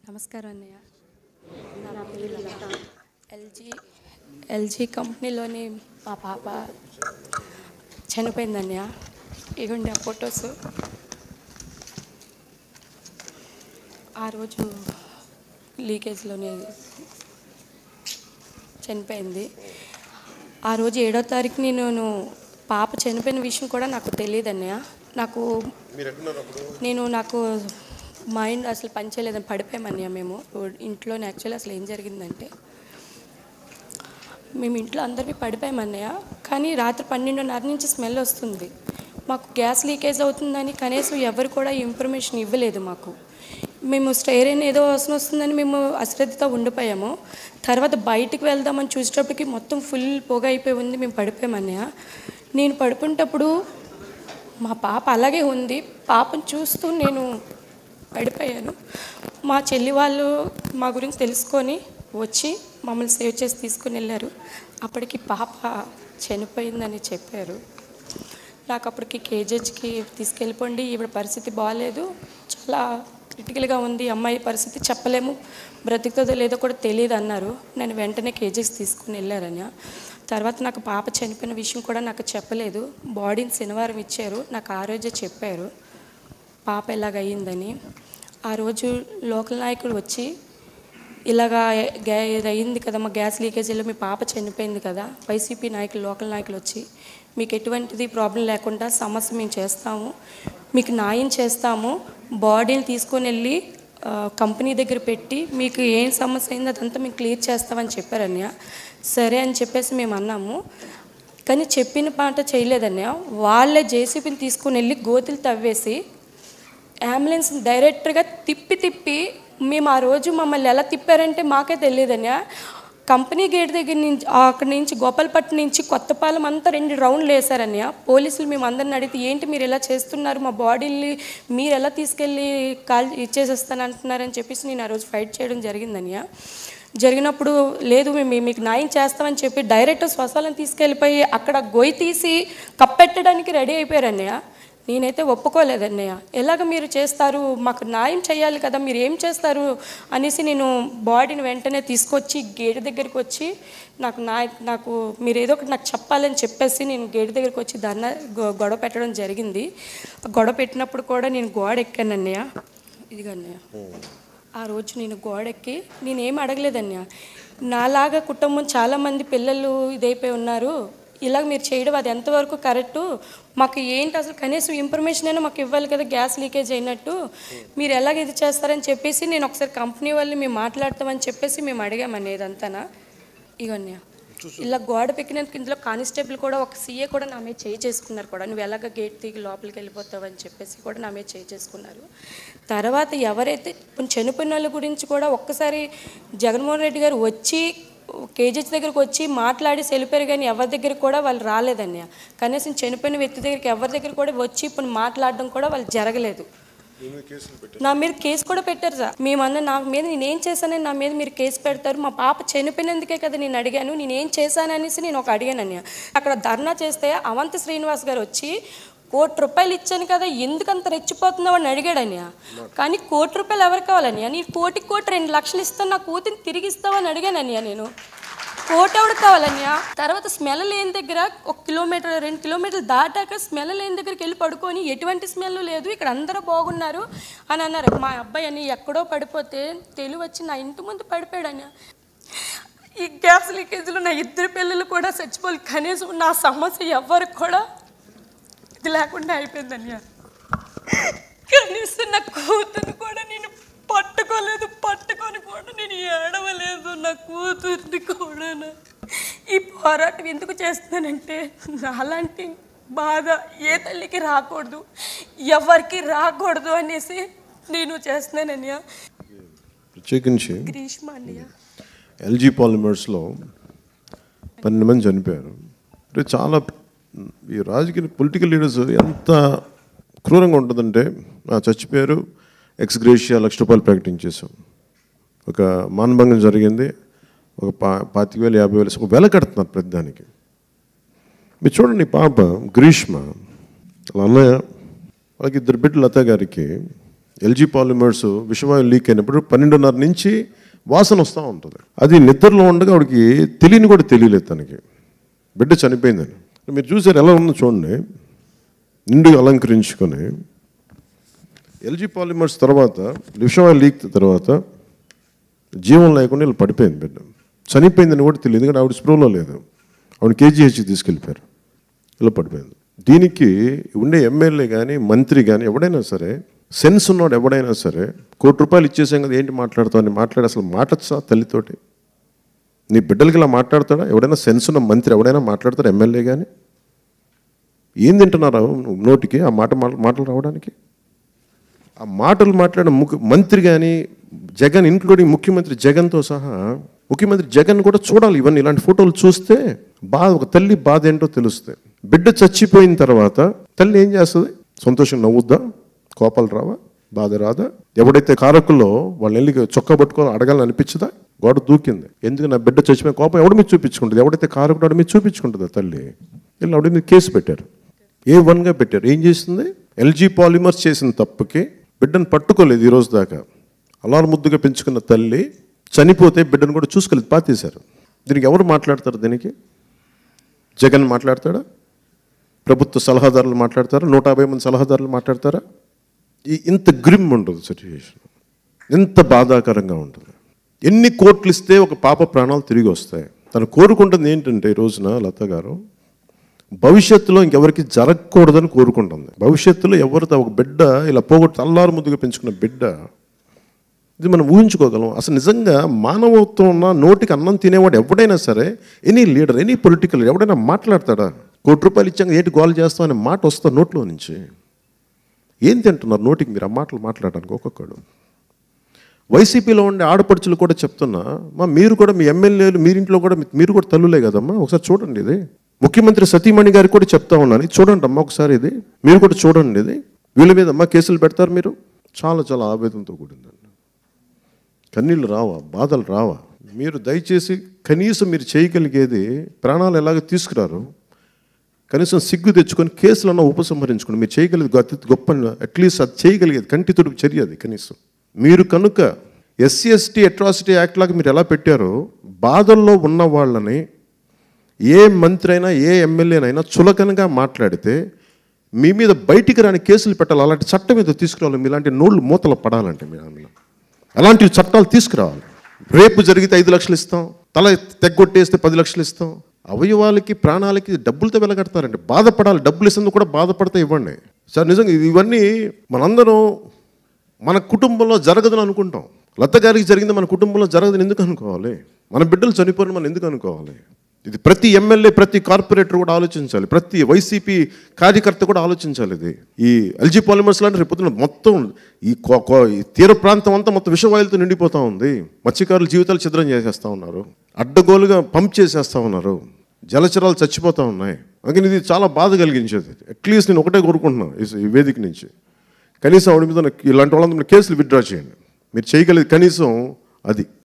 నమస్కారం అన్నయ్య. నా పేరు లత. ఎల్జీ కంపెనీలోని మా పాప చనిపోయిందన్నయ్య. ఇవ్వండి ఆ ఫొటోస్. ఆ రోజు లీకేజ్లోనే చనిపోయింది. ఆ రోజు 7వ తారీఖు నేను పాప చనిపోయిన విషయం కూడా నాకు తెలియదు అన్నయ్య. నాకు మైండ్ అసలు పనిచేయలేదని పడిపోయామన్నయ్య. మేము ఇంట్లోనే యాక్చువల్లీ అసలు ఏం జరిగిందంటే మేము ఇంట్లో అందరికీ పడిపోయామన్నయ్య. కానీ రాత్రి 12:30 నుంచి స్మెల్ వస్తుంది. మాకు గ్యాస్ లీకేజ్ అవుతుందని కనీసం ఎవరు కూడా ఇన్ఫర్మేషన్ ఇవ్వలేదు మాకు. మేము స్టైరైన్ ఏదో వాసన వస్తుందని మేము అశ్రద్ధతో ఉండిపోయాము. తర్వాత బయటికి వెళ్దామని చూసేటప్పటికి మొత్తం ఫుల్ పొగ అయిపోయి ఉంది. మేము పడిపోయామన్నయ్య. నేను పడుకునేటప్పుడు మా పాప అలాగే ఉంది. పాపను చూస్తూ నేను పడిపోయాను. మా చెల్లి వాళ్ళు మా గురించి తెలుసుకొని వచ్చి మమ్మల్ని సేవ్ చేసి తీసుకుని వెళ్ళారు. అప్పటికి పాప చనిపోయిందని చెప్పారు. నాకు అప్పటికి కేజీహెచ్కి తీసుకెళ్ళిపోండి, ఈవిడ పరిస్థితి బాగాలేదు, చాలా క్రిటికల్గా ఉంది, అమ్మాయి పరిస్థితి చెప్పలేము, బ్రతుకుతుందో లేదో కూడా తెలియదు అన్నారు. నేను వెంటనే కేజీహెచ్ తీసుకుని వెళ్ళారని. తర్వాత నాకు పాప చనిపోయిన విషయం కూడా నాకు చెప్పలేదు. బాడీని శనివారం ఇచ్చారు. నాకు ఆ రోజే చెప్పారు పాప ఎలాగయ్యిందని. ఆ రోజు లోకల్ నాయకుడు వచ్చి ఇలాగా ఇది అయింది కదా, మా గ్యాస్ లీకేజీలో మీ పాప చనిపోయింది కదా, వైసీపీ నాయకులు లోకల్ నాయకులు వచ్చి మీకు ఎటువంటిది ప్రాబ్లం లేకుండా సమస్య మేము చేస్తాము, మీకు న్యాయం చేస్తాము, బాడీని తీసుకొని వెళ్ళి కంపెనీ దగ్గర పెట్టి మీకు ఏం సమస్య అయిందో అదంతా మేము క్లియర్ చేస్తామని చెప్పారన్నయ్య. సరే అని చెప్పేసి మేము అన్నాము. కానీ చెప్పిన మాట చేయలేదన్నయ్య. వాళ్ళే జేసీబీని తీసుకొని వెళ్ళి గోతులు తవ్వేసి అంబులెన్స్ డైరెక్ట్గా తిప్పి మేము ఆ రోజు మమ్మల్ని ఎలా తిప్పారంటే మాకే తెలియదన్నయ్య. కంపెనీ గేట్ దగ్గర నుంచి అక్కడి నుంచి గోపాలపట్నం నుంచి కొత్తపాలెం అంతా 2 రౌండ్లు వేశారన్నయ్య. పోలీసులు మేము అందరిని అడిగితే ఏంటి మీరు ఎలా చేస్తున్నారు, మా బాడీని మీరు ఎలా తీసుకెళ్ళి కాల్ ఇచ్చేసేస్తాను అంటున్నారని చెప్పేసి నేను ఆ రోజు ఫైట్ చేయడం జరిగిందన్నయ్య. జరిగినప్పుడు లేదు మేము మీకు న్యాయం చేస్తామని చెప్పి డైరెక్ట్ శ్వాసాలను తీసుకెళ్ళిపోయి అక్కడ గొయ్యి తీసి కప్పెట్టడానికి రెడీ అయిపోయారన్నయ్య. నేనైతే ఒప్పుకోలేదన్నయ్య. ఎలాగ మీరు చేస్తారు, మాకు న్యాయం చేయాలి కదా, మీరు ఏం చేస్తారు అనేసి నేను బాడీని వెంటనే తీసుకొచ్చి గేట్ దగ్గరికి వచ్చి నాకు మీరు ఏదో ఒకటి నాకు చెప్పాలని చెప్పేసి నేను గేట్ దగ్గరికి వచ్చి గొడవ పెట్టడం జరిగింది. గొడవ పెట్టినప్పుడు కూడా నేను గోడ ఎక్కానన్నయ్య. ఇదిగా అన్నయ్య, ఆ రోజు నేను గోడెక్కి నేనేం అడగలేదన్నయ్య. నాలాగా కుటుంబం చాలామంది పిల్లలు ఇదైపోయి ఉన్నారు, ఇలాగ మీరు చేయడం అది ఎంతవరకు కరెక్టు, మాకు ఏంటి అసలు కనీసం ఇన్ఫర్మేషన్ అయినా మాకు ఇవ్వాలి కదా, గ్యాస్ లీకేజ్ అయినట్టు మీరు ఎలాగ ఇది చేస్తారని చెప్పేసి నేను ఒకసారి కంపెనీ వాళ్ళని మేము మాట్లాడతామని చెప్పేసి మేము అడిగామని ఇదంతానా. ఇవన్నీ ఇలా గోడ పెక్కినందుకు ఇందులో కానిస్టేబుల్ కూడా ఒక సీఏ కూడా నా మీద చేసుకున్నారు కూడా, నువ్వు ఎలాగ గేట్ దిగి లోపలికి వెళ్ళిపోతావు అని చెప్పేసి కూడా నా మీద చేసుకున్నారు. తర్వాత ఎవరైతే చనిపోయిన వాళ్ళ గురించి కూడా ఒక్కసారి జగన్మోహన్ రెడ్డి గారు వచ్చి కేజీహెచ్ దగ్గరికి వచ్చి మాట్లాడి వెళ్ళిపోయారు, కానీ ఎవరి దగ్గర కూడా వాళ్ళు రాలేదన్నయ్య. కనీసం చనిపోయిన వ్యక్తి దగ్గరికి ఎవరి దగ్గర కూడా వచ్చి ఇప్పుడు మాట్లాడడం కూడా వాళ్ళు జరగలేదు. నా మీద కేసు కూడా పెట్టారు సార్. మేమన్నా నా మీద నేనేం చేశానని నా మీద మీరు కేసు పెడతారు, మా పాప చనిపోయినందుకే కదా నేను అడిగాను, నేనేం చేశాననేసి నేను ఒక అడిగాను అన్నయ్య. అక్కడ ధర్నా చేస్తే అవంతి శ్రీనివాస్ గారు వచ్చి ₹1 కోటి ఇచ్చాను కదా, ఎందుకంత రెచ్చిపోతున్నావు అని అడిగాడన్నయ్య. కానీ ₹1 కోటి ఎవరు కావాలన్నయ్య, నీ కోటి 2 లక్షలు ఇస్తాను, నా కూతురిని తిరిగి ఇస్తావని అడిగానన్నయ్య. నేను కోటి ఎవరు కావాలన్నయ్య. తర్వాత స్మెల్ లేని దగ్గర 1 కిలోమీటర్ 2 కిలోమీటర్లు దాటాక స్మెల్ లేని దగ్గరికి వెళ్ళి పడుకొని ఎటువంటి స్మెల్ లేదు, ఇక్కడ అందరూ బాగున్నారు అని అన్నారు. మా అబ్బాయి అని ఎక్కడో పడిపోతే తెలివి వచ్చి నా ఇంటి ముందు పడిపోయాడన్నయ్య. ఈ గ్యాస్ లీకేజ్లో నా 2 పిల్లలు కూడా చచ్చిపోవాలి, కనీసం నా సమస్య ఎవరికి కూడా ఇది లేకుండా అయిపోయిందన్నయ్య. కనీసం నా కూతురు కూడా నేను పట్టుకోలేదు, పట్టుకొని కూడా నేను ఏడవలేదు, నా కూతుర్ని కూడా. ఈ పోరాటం ఎందుకు చేస్తున్నానంటే నాలాంటి బాధ ఏ తల్లికి రాకూడదు, ఎవరికి రాకూడదు అనేసి నేను చేస్తున్నానన్నయ్య. ప్రత్యేకించి గ్రీష్మ అన్నయ్య, ఎల్జీ పాలిమర్స్లో 12 మంది చనిపోయారు. అంటే చాలా ఈ రాజకీయ పొలిటికల్ లీడర్స్ ఎంత క్రూరంగా ఉంటుందంటే, చచ్చిపోయారు, ఎక్స్గ్రేషియా ₹1,00,000 ప్రకటించేసాం, ఒక మానభంగం జరిగింది, ఒక 25,000 50,000 ఒక వెల కడుతున్నారు ప్రతి దానికి. మీరు చూడండి, పాప గ్రీష్మ వాళ్ళ అన్నయ్య వాళ్ళకి 2 బిడ్డలు, లత గారికి ఎల్జీ పాలిమర్స్ విషవాయు లీక్ అయినప్పుడు 12:30 నుంచి వాసన వస్తూ ఉంటుంది. అది నిద్రలో ఉండగా ఆవిడకి తెలియని కూడా తెలియలేదు తనకి బిడ్డ చనిపోయిందని. మీరు చూసారు ఎలా ఉందో చూడండి, నిండుగా అలంకరించుకొని. ఎల్జీ పాలిమర్స్ తర్వాత విషవాయు లీక్ తర్వాత జీవం లేకుండా వీళ్ళు పడిపోయింది బిడ్డ. చనిపోయిందని కూడా తెలియదు, ఎందుకంటే ఆవిడ స్ప్రోలో లేదు. ఆవిడ కేజీహెచ్కి తీసుకెళ్ళిపోయారు, ఇలా పడిపోయింది. దీనికి ఉండే ఎమ్మెల్యే కానీ మంత్రి కానీ ఎవడైనా సరే, సెన్స్ ఉన్నాడు ఎవడైనా సరే, ₹1,00,00,000 ఇచ్చేసాం కదా ఏంటి మాట్లాడుతావు అని మాట్లాడి అసలు మాట్లాడచ్చా తల్లితోటి? నీ బిడ్డలకి ఇలా మాట్లాడతాడా? ఎవడైనా సెన్స్ ఉన్న మంత్రి ఎవడైనా మాట్లాడతాడు? ఎమ్మెల్యే కానీ ఏం తింటున్నారా నోటికి ఆ మాటలు రావడానికి? ఆ మాటలు మాట్లాడిన మంత్రి కానీ జగన్, ఇంక్లూడింగ్ ముఖ్యమంత్రి జగన్తో సహా, ముఖ్యమంత్రి జగన్ కూడా చూడాలి ఇవన్నీ. ఇలాంటి ఫోటోలు చూస్తే ఒక తల్లి బాధ ఏంటో తెలుస్తాయి. బిడ్డ చచ్చిపోయిన తర్వాత తల్లి ఏం చేస్తుంది? సంతోషం నవ్వుద్దా? కోపాలు రావా? బాధ రాదా? ఎవడైతే కారకుల్లో వాళ్ళని వెళ్ళి చొక్కా పట్టుకొని అడగాలని అనిపించదా? గోడ దూకింది, ఎందుకు నా బిడ్డ చచ్చిపోయిన కోపం ఎవడి మీద చూపించుకుంటుంది? ఎవడైతే కారకుడు ఆడి మీద చూపించుకుంటుందా తల్లి? వీళ్ళు ఆవిడ మీద కేసు పెట్టారు, A1గా పెట్టారు. ఏం చేస్తుంది? ఎల్జీ పాలిమర్స్ చేసిన తప్పుకి బిడ్డను పట్టుకోలేదు ఈ రోజు దాకా. అలారు ముద్దుగా పెంచుకున్న తల్లి చనిపోతే బిడ్డను కూడా చూసుకోలేదు, పాతేశారు. దీనికి ఎవరు మాట్లాడతారు? దీనికి జగన్ మాట్లాడతాడా? ప్రభుత్వ సలహాదారులు మాట్లాడతారా? 150 మంది సలహాదారులు మాట్లాడతారా? ఇంత గ్రిమ్ ఉంటుంది సిచ్యువేషన్, ఎంత బాధాకరంగా ఉంటుంది. ఎన్ని కోట్లు ఇస్తే ఒక పాప ప్రాణాలు తిరిగి వస్తాయి? తను కోరుకుంటుంది ఏంటంటే ఈ రోజున లత గారు, భవిష్యత్తులో ఇంకెవరికి జరగకూడదని కోరుకుంటుంది. భవిష్యత్తులో ఎవరితో ఒక బిడ్డ ఇలా పోగొట్టు అల్లారు ముద్దుగా పెంచుకున్న బిడ్డ, ఇది మనం ఊహించుకోగలం. అసలు నిజంగా మానవత్వం ఉన్న నోటికి అన్నం తినేవాడు ఎవడైనా సరే, ఎనీ లీడర్, ఎనీ పొలిటికల్ ఎవడైనా మాట్లాడతాడా? ₹1,00,00,000 ఇచ్చాక ఏంటి గోల్ చేస్తాం అనే మాట వస్తా నోట్లో నుంచి? ఏం తింటున్నారు నోటికి మీరు ఆ మాటలు మాట్లాడడానికి? ఒక్కొక్కడు వైసీపీలో ఉండే ఆడపడుచులు కూడా చెప్తున్నా, మీరు కూడా మీ ఎమ్మెల్యేలు మీరింట్లో కూడా మీరు కూడా తల్లులే కదమ్మా, ఒకసారి చూడండి. ఇది ముఖ్యమంత్రి సతీమణి గారికి కూడా చెప్తా ఉన్నాను, చూడండి అమ్మా ఒకసారి, ఇది మీరు కూడా చూడండి. ఇది వీళ్ళ మీద అమ్మా కేసులు పెడతారు మీరు. చాలా చాలా ఆవేదనతో కూడిందండి. కన్నీళ్ళు రావా? బాధలు రావా? మీరు దయచేసి కనీసం మీరు చేయగలిగేది, ప్రాణాలు ఎలాగో తీసుకురారు, కనీసం సిగ్గు తెచ్చుకొని కేసులన్నా ఉపసంహరించుకోండి. మీరు చేయగలిగేది అతి గొప్ప, అట్లీస్ట్ అది చేయగలిగేది కంటి తుడుపు చర్య అది. కనీసం మీరు కనుక SC/ST అట్రాసిటీ యాక్ట్ లాగా మీరు ఎలా పెట్టారో, బాధల్లో ఉన్న వాళ్ళని ఏ మంత్రి అయినా ఏ ఎమ్మెల్యేనైనా చులకనగా మాట్లాడితే మీ మీద బయటికి రాని కేసులు పెట్టాలి. అలాంటి చట్టం మీద తీసుకురావాలి. మీలాంటి నోళ్ళు మూతలు పడాలంటే మీరు అలాంటి చట్టాలు తీసుకురావాలి. రేపు జరిగితే 5 లక్షలు ఇస్తాం, తల తెగ్గొట్టేస్తే 10 లక్షలు ఇస్తాం. అవయవాలకి ప్రాణాలకి డబ్బులతో వెలగడతారండి. బాధపడాలి, డబ్బులు ఇస్తుంది కూడా బాధపడితే ఇవ్వండి సార్. నిజంగా ఇవన్నీ మనందరం మన కుటుంబంలో జరగదని అనుకుంటాం. లత గారికి జరిగింది మన కుటుంబంలో జరగదని ఎందుకు అనుకోవాలి? మన బిడ్డలు చనిపోయిన మనం ఎందుకు అనుకోవాలి? ఇది ప్రతి ఎమ్మెల్యే, ప్రతి కార్పొరేటర్ కూడా ఆలోచించాలి, ప్రతి వైసీపీ కార్యకర్త కూడా ఆలోచించాలి. ఇది ఈ ఎల్జీ పాలిమర్స్ లాంటి రేపు మొత్తం ఈ తీర ప్రాంతం అంతా మొత్తం విషవాయులతో నిండిపోతూ ఉంది. మత్స్యకారుల జీవితాలు ఛిద్రం చేసేస్తూ ఉన్నారు, అడ్డగోలుగా పంప్ చేసేస్తూ ఉన్నారు, జలచరాలు చచ్చిపోతూ ఉన్నాయి. అందుకని ఇది చాలా బాధ కలిగించేది. అట్లీస్ట్ నేను ఒకటే కోరుకుంటున్నాను ఈ వేదిక నుంచి, కనీసం ఆవిడ మీద ఇలాంటి వాళ్ళందరూ కేసులు విత్డ్రా చేయండి. మీరు చేయగలిగేది కనీసం అది.